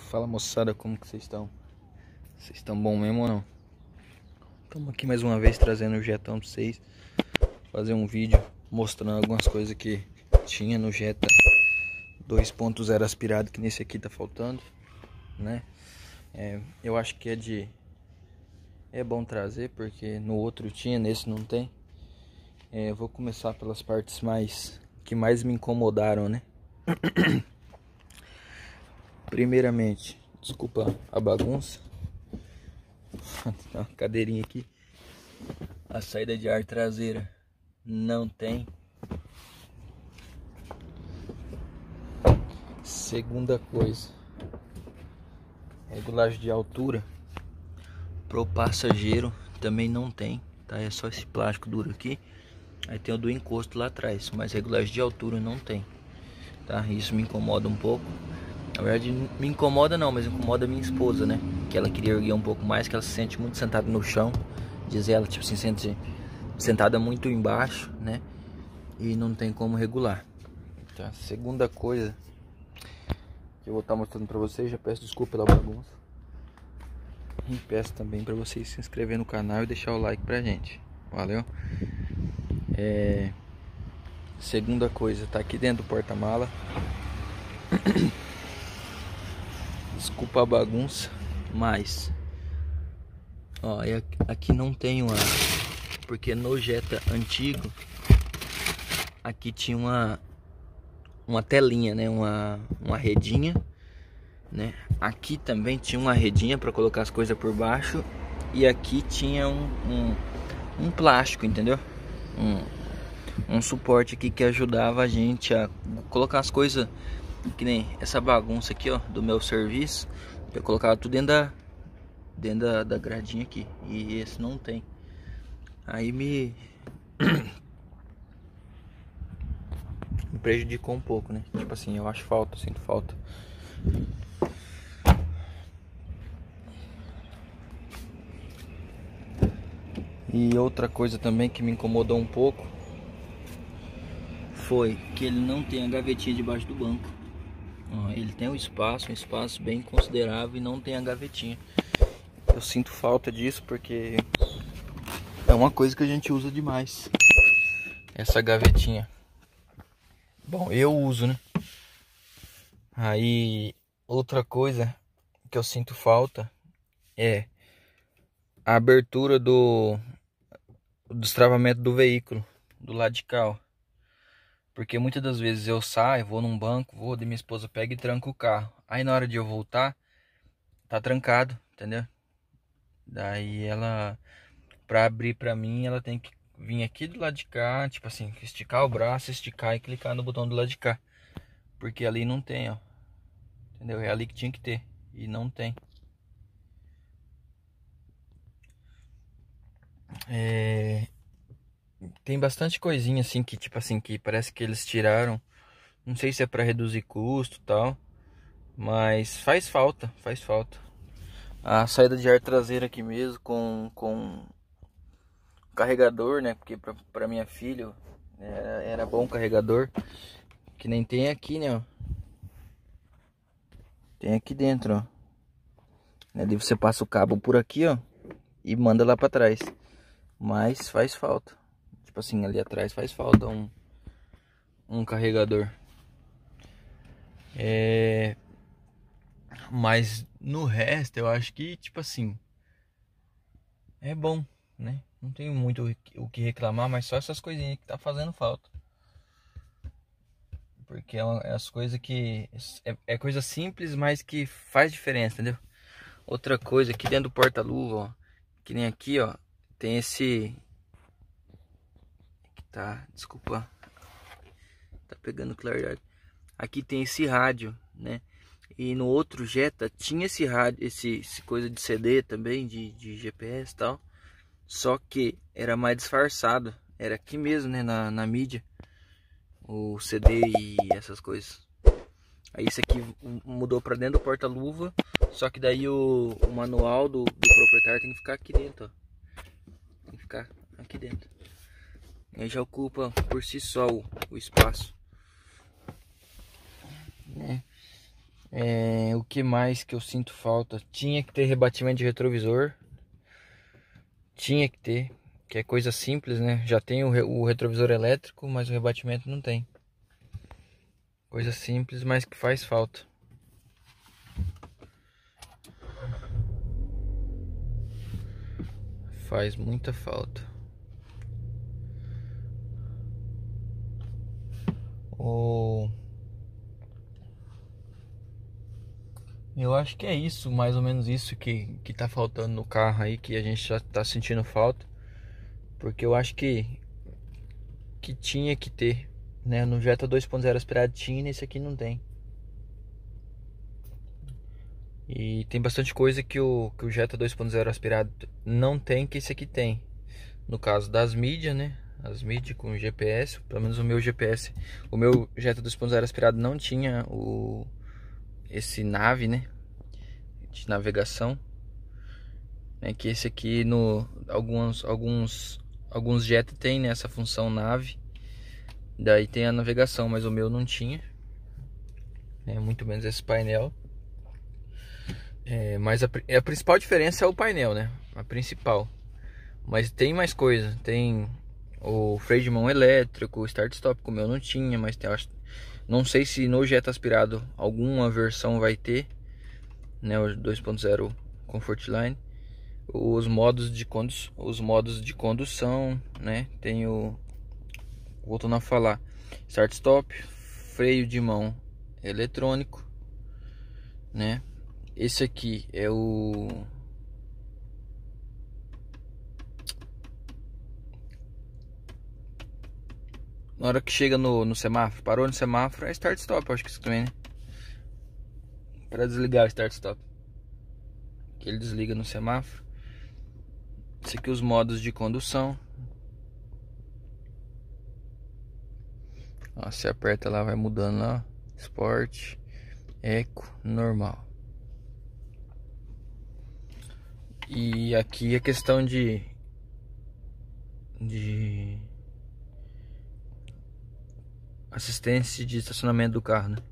Fala moçada, como que vocês estão? Vocês estão bom mesmo ou não? Estamos aqui mais uma vez trazendo o Jetão pra vocês. Fazer um vídeo mostrando algumas coisas que tinha no Jetta 2.0 aspirado, que nesse aqui tá faltando, né? Eu acho que é bom trazer, porque no outro tinha, nesse não tem. Eu vou começar pelas partes que mais me incomodaram, né? Primeiramente, desculpa a bagunça. Tem uma cadeirinha aqui. A saída de ar traseira não tem. Segunda coisa, regulagem de altura pro passageiro também não tem, tá? É só esse plástico duro aqui. Aí tem o do encosto lá atrás, mas regulagem de altura não tem, tá? Isso me incomoda um pouco. Na verdade, me incomoda não, mas incomoda minha esposa, né? Que ela queria erguer um pouco mais, que ela se sente muito sentada no chão. Diz ela, tipo assim, sente sentada muito embaixo, né? E não tem como regular. Tá? Segunda coisa que eu vou estar mostrando pra vocês, já peço desculpa pela bagunça. E peço também pra vocês se inscreverem no canal e deixar o like pra gente. Valeu? Segunda coisa, tá aqui dentro do porta-mala. Desculpa a bagunça, mas ó, aqui não tem porque no Jetta antigo aqui tinha uma telinha, né? Uma redinha, né? Aqui também tinha uma redinha para colocar as coisas por baixo. E aqui tinha um plástico, entendeu? Um suporte aqui que ajudava a gente a colocar as coisas. Que nem essa bagunça aqui, ó, do meu serviço. Eu colocava tudo dentro da gradinha aqui. E esse não tem. Aí me prejudicou um pouco, né? Tipo assim, eu acho falta, sinto falta. E outra coisa também que me incomodou um pouco foi que ele não tem a gavetinha debaixo do banco. Ó, ele tem um espaço bem considerável e não tem a gavetinha. Eu sinto falta disso porque é uma coisa que a gente usa demais, essa gavetinha. Bom, eu uso, né? Aí, outra coisa que eu sinto falta é a abertura do destravamento do veículo, do lado de cá, ó. Porque muitas das vezes eu saio, vou num banco, daí minha esposa pega e tranca o carro. Aí na hora de eu voltar, tá trancado, entendeu? Daí ela, pra abrir pra mim, ela tem que vir aqui do lado de cá, tipo assim, esticar o braço, esticar e clicar no botão do lado de cá. Porque ali não tem, ó. Entendeu? É ali que tinha que ter. E não tem. Tem bastante coisinha assim que, tipo assim, que parece que eles tiraram. Não sei se é pra reduzir custo e tal. Mas faz falta, faz falta. A saída de ar traseira aqui mesmo com carregador, né? Porque pra minha filha era bom carregador. Que nem tem aqui, né? Ó. Tem aqui dentro, ó. Daí você passa o cabo por aqui, ó. E manda lá pra trás. Mas faz falta. Tipo assim, ali atrás faz falta um carregador. Mas no resto eu acho que, tipo assim, é bom, né? Não tenho muito o que reclamar, mas só essas coisinhas que tá fazendo falta. Porque é as coisas que... É coisa simples, mas que faz diferença, entendeu? Outra coisa, aqui dentro do porta-luva, ó. Que nem aqui, ó. Tem esse... Tá, desculpa. Tá pegando claridade. Aqui tem esse rádio, né? E no outro Jetta tinha esse rádio, esse coisa de CD também, de GPS e tal. Só que era mais disfarçado. Era aqui mesmo, né? Na mídia. O CD e essas coisas. Aí isso aqui mudou pra dentro do porta-luva. Só que daí o manual do proprietário tem que ficar aqui dentro, ó. Tem que ficar aqui dentro. Aí já ocupa por si só o espaço. O que mais que eu sinto falta? Tinha que ter rebatimento de retrovisor. Tinha que ter, que é coisa simples, né? Já tem o retrovisor elétrico, mas o rebatimento não tem. Coisa simples, mas que faz falta. Faz muita falta. Eu acho que é isso, mais ou menos isso que tá faltando no carro aí, que a gente já tá sentindo falta. Porque eu acho que tinha que ter, né? No Jetta 2.0 aspirado tinha, nesse aqui não tem. E tem bastante coisa que o Jetta 2.0 aspirado não tem, que esse aqui tem. No caso das mídias, né? As mídias com GPS, pelo menos o meu GPS. O meu Jetta 2.0 aspirado não tinha esse nave, né? De navegação. É que esse aqui, alguns Jetta tem, né, essa função nave. Daí tem a navegação, mas o meu não tinha. Muito menos esse painel. Mas a principal diferença é o painel, né? A principal. Mas tem mais coisa. Tem o freio de mão elétrico, o start-stop, como eu não tinha, mas tem, não sei se no Jetta aspirado alguma versão vai ter, né? O 2.0 Comfortline. Os modos de condução, né? Tem voltando a falar, start-stop, freio de mão eletrônico, né? Esse aqui é na hora que chega no semáforo, parou no semáforo, é start-stop, acho que isso também, né? Para desligar o start-stop, que ele desliga no semáforo. Esse aqui, os modos de condução. Ó, você aperta lá, vai mudando lá. Sport, Eco, normal. E aqui a questão de assistência de estacionamento do carro, né?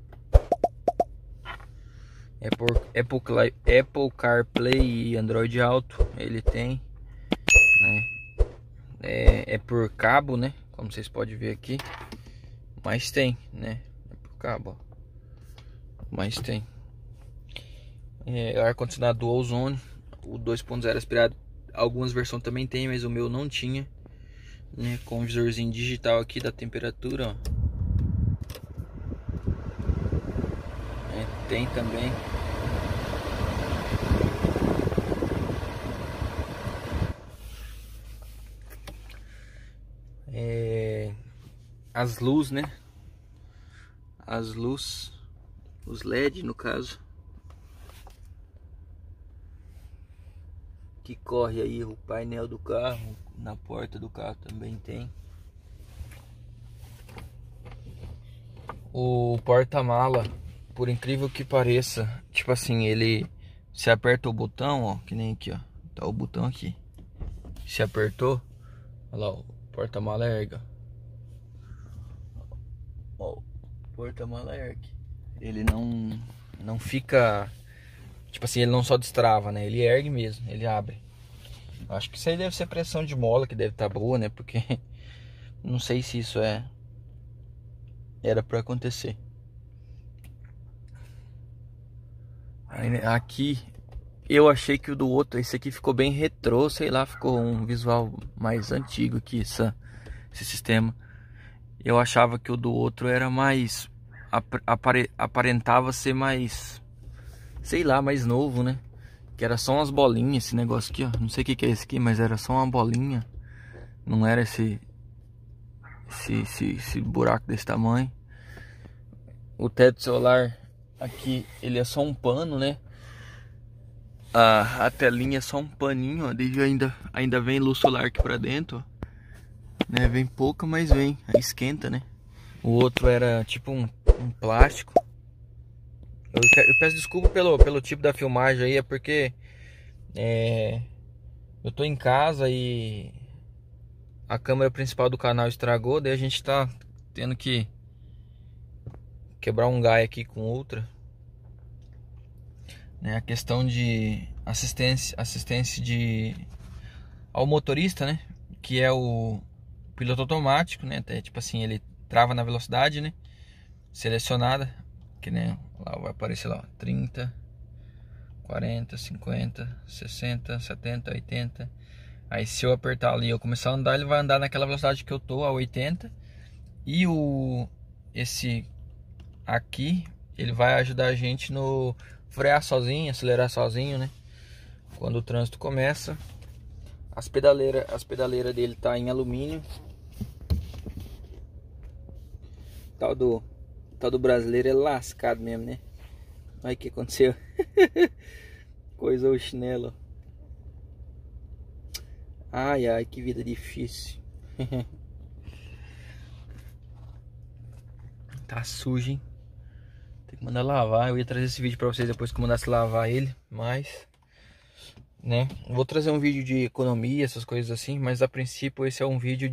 Apple CarPlay e Android Auto ele tem, né? É por cabo, né? Como vocês podem ver aqui, mas tem, né? É por cabo, ó. Mas tem. Ar-condicionado Dual Zone, o 2.0 aspirado, algumas versões também tem, mas o meu não tinha, né? Com um visorzinho digital aqui da temperatura, ó. Tem também. As luzes, né? As luzes, os LED no caso, que corre aí o painel do carro, na porta do carro também tem. O porta-mala, por incrível que pareça, tipo assim, ele se aperta o botão, ó, que nem aqui, ó, tá o botão aqui. Se apertou, olha lá, o porta-mala ergue, ó, o porta-mala ergue. Ele não fica, tipo assim, ele não só destrava, né? Ele ergue mesmo, ele abre. Acho que isso aí deve ser pressão de mola, que deve estar boa, né? Porque não sei se isso era pra acontecer. Aqui eu achei que o do outro, esse aqui ficou bem retrô, sei lá, ficou um visual mais antigo aqui, esse sistema. Eu achava que o do outro era mais, aparentava ser mais, sei lá, mais novo, né? Que era só umas bolinhas, esse negócio aqui, ó. Não sei o que é esse aqui, mas era só uma bolinha. Não era esse buraco desse tamanho. O teto solar aqui, ele é só um pano, né? A telinha é só um paninho, ó. Ainda vem luz solar aqui pra dentro, ó. Né? Vem pouca, mas vem. Aí esquenta, né? O outro era tipo um plástico. Eu peço desculpa pelo tipo da filmagem aí, é porque eu tô em casa e a câmera principal do canal estragou, daí a gente tá tendo que quebrar um galho aqui com outra. né? A questão de assistência ao motorista, né? Que é o piloto automático, né? Tipo assim, ele trava na velocidade, né? Selecionada, que nem lá vai aparecer lá, 30, 40, 50, 60, 70, 80. Aí se eu apertar ali e eu começar a andar, ele vai andar naquela velocidade que eu tô, a 80. E esse aqui, ele vai ajudar a gente no frear sozinho, acelerar sozinho, né? Quando o trânsito começa. As pedaleiras dele tá em alumínio. Tal do brasileiro é lascado mesmo, né? Olha o que aconteceu. Coisou o chinelo. Ai, ai, que vida difícil. Tá sujo, hein? Tem que mandar lavar. Eu ia trazer esse vídeo pra vocês depois que eu mandasse lavar ele, mas... né? Vou trazer um vídeo de economia, essas coisas assim, mas a princípio esse é um vídeo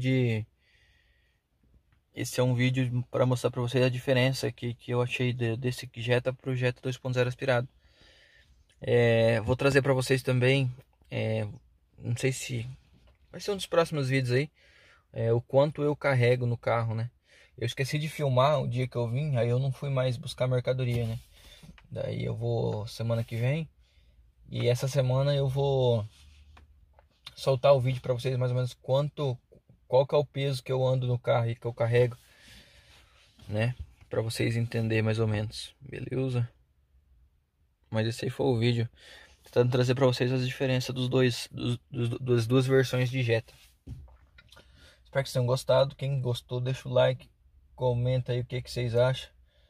para mostrar para vocês a diferença que eu achei desse Jetta pro Jetta 2.0 aspirado. Vou trazer para vocês também, não sei se vai ser um dos próximos vídeos aí, o quanto eu carrego no carro, né? Eu esqueci de filmar o dia que eu vim, aí eu não fui mais buscar mercadoria, né? Daí eu vou semana que vem. E essa semana eu vou soltar o vídeo para vocês mais ou menos qual que é o peso que eu ando no carro e que eu carrego, né? Para vocês entenderem mais ou menos, beleza? Mas esse aí foi o vídeo, tentando trazer para vocês as diferenças das duas versões de Jetta. Espero que vocês tenham gostado. Quem gostou, deixa o like, comenta aí o que vocês acham.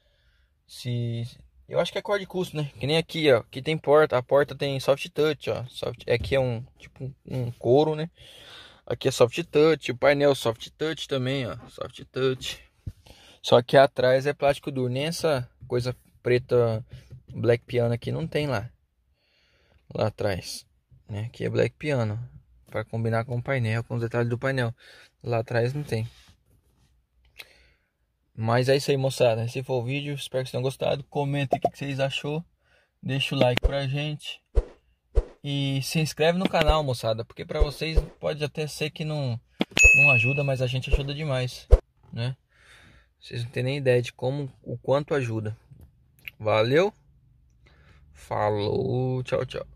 Eu acho que é acorde custo, né? Que nem aqui, ó. Aqui tem porta. A porta tem soft touch, ó. Aqui é tipo um couro, né? Aqui é soft touch. O painel soft touch também, ó. Soft touch. Só que atrás é plástico duro. Nem essa coisa preta black piano aqui não tem lá. Lá atrás, né? Aqui é black piano. Para combinar com o painel, com os detalhes do painel. Lá atrás não tem. Mas é isso aí, moçada. Esse foi o vídeo. Espero que vocês tenham gostado. Comenta o que vocês achou. Deixa o like pra gente. E se inscreve no canal, moçada. Porque pra vocês pode até ser que não ajuda, mas a gente ajuda demais, né? Vocês não têm nem ideia de o quanto ajuda. Valeu. Falou. Tchau, tchau.